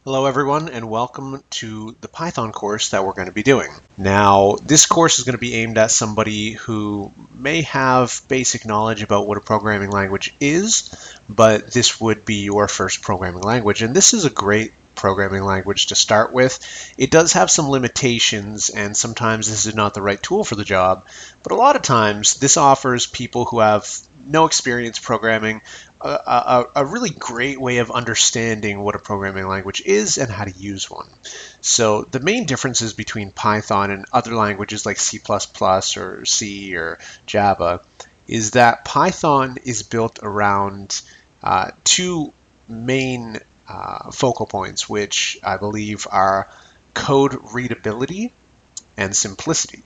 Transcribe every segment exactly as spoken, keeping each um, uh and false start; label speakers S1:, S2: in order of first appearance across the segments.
S1: Hello everyone and welcome to the Python course that we're going to be doing. Now this course is going to be aimed at somebody who may have basic knowledge about what a programming language is, but this would be your first programming language, and this is a great programming language to start with. It does have some limitations and sometimes this is not the right tool for the job, but a lot of times this offers people who have no experience programming a, a, a really great way of understanding what a programming language is and how to use one. So the main differences between Python and other languages like C plus plus or C or Java is that Python is built around uh, two main uh, focal points, which I believe are code readability and simplicity.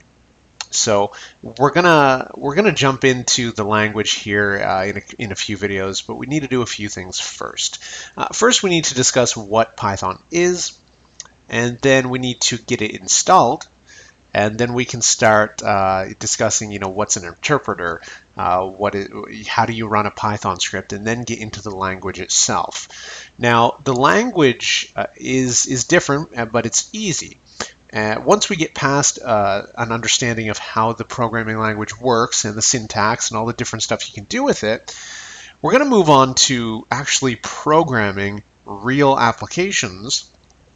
S1: So we're gonna we're gonna jump into the language here uh, in, a, in a few videos, but we need to do a few things first. Uh, first, we need to discuss what Python is, and then we need to get it installed, and then we can start uh, discussing, you know, what's an interpreter, uh, what it, how do you run a Python script, and then get into the language itself. Now, the language uh, is is different, uh, but it's easy. Uh, once we get past uh, an understanding of how the programming language works and the syntax and all the different stuff you can do with it, we're going to move on to actually programming real applications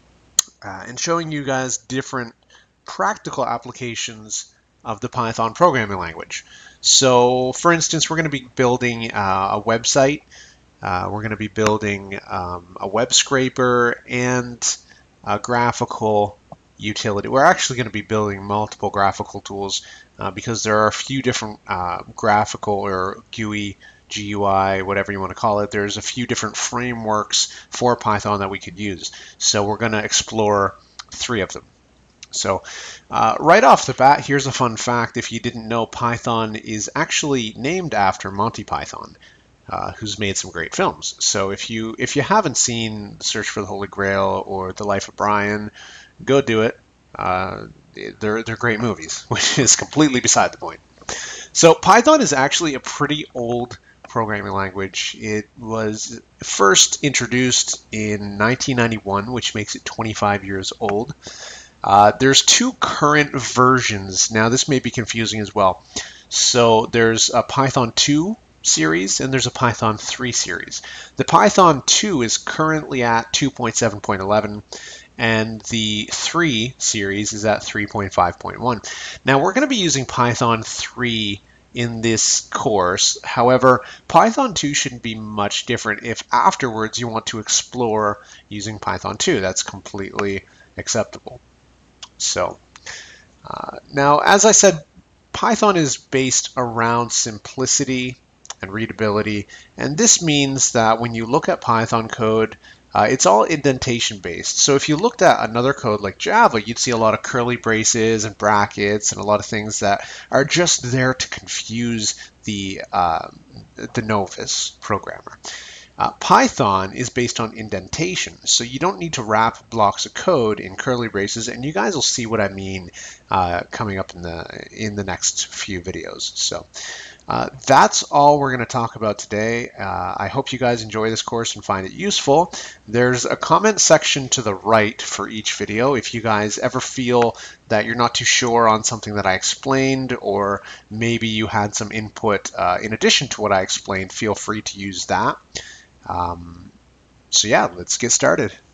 S1: uh, and showing you guys different practical applications of the Python programming language. So, for instance, we're going to be building uh, a website. Uh, we're going to be building um, a web scraper and a graphical utility. We're actually going to be building multiple graphical tools uh, because there are a few different uh, graphical or G U I, G U I, whatever you want to call it. There's a few different frameworks for Python that we could use. So we're going to explore three of them. So uh, right off the bat, here's a fun fact. If you didn't know, Python is actually named after Monty Python, uh, who's made some great films. So if you if you haven't seen Search for the Holy Grail or The Life of Brian, go do it. Uh, they're, they're great movies, which is completely beside the point. So Python is actually a pretty old programming language. It was first introduced in nineteen ninety-one, which makes it twenty-five years old. Uh, there's two current versions. Now this may be confusing as well. So there's a Python two series and there's a Python three series. The Python two is currently at two point seven point eleven and the three series is at three point five point one. Now we're going to be using Python three in this course. However, Python two shouldn't be much different if afterwards you want to explore using Python two. That's completely acceptable. So uh, now, as I said, Python is based around simplicity and readability, and this means that when you look at Python code, uh, it's all indentation based. So if you looked at another code like Java, you'd see a lot of curly braces and brackets and a lot of things that are just there to confuse the uh, the novice programmer. Uh, Python is based on indentation, so you don't need to wrap blocks of code in curly braces, and you guys will see what I mean uh, coming up in the in the next few videos. So uh, that's all we're going to talk about today. Uh, I hope you guys enjoy this course and find it useful. There's a comment section to the right for each video. If you guys ever feel that you're not too sure on something that I explained, or maybe you had some input uh, in addition to what I explained, feel free to use that. Um, so yeah, let's get started.